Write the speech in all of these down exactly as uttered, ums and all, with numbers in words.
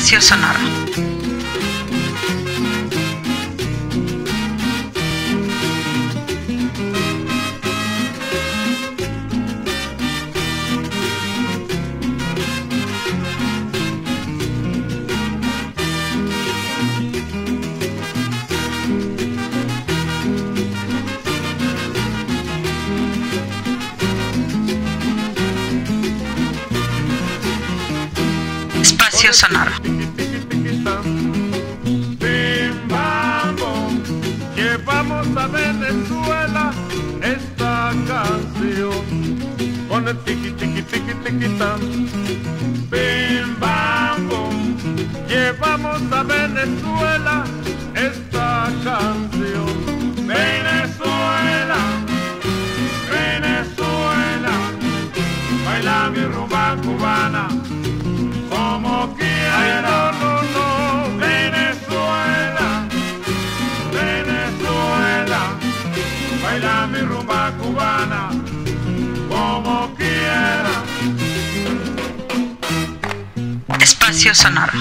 Espacio sonoro. Espacio sonoro. Bim, bam, bom. Llevamos a Venezuela esta canción con el tiqui tiqui tiqui tiqui tam. Bim, bam, bom. Llevamos a Venezuela esta canción. Venezuela, Venezuela, baila mi rumba cubana. Como quiera, no, no, no, Venezuela, Venezuela, baila mi rumba cubana, como quiera. Espacio sonoro.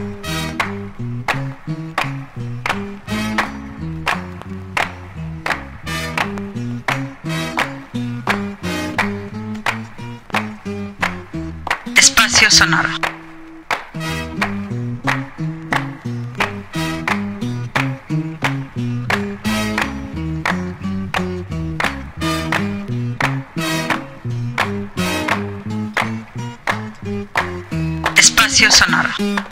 Espacio sonoro. Espacio sonoro.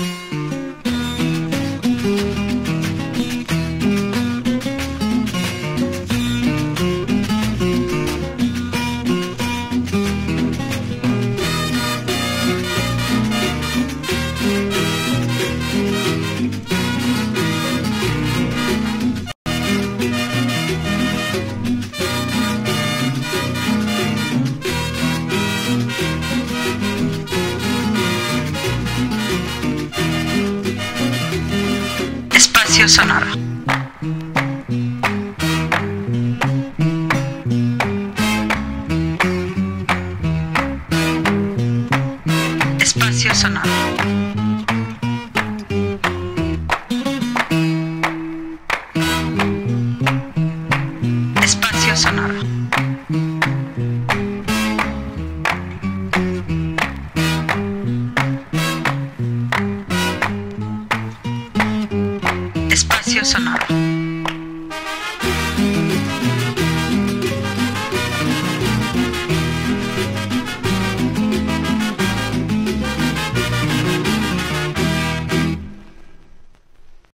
Espacio sonoro. Espacio sonoro.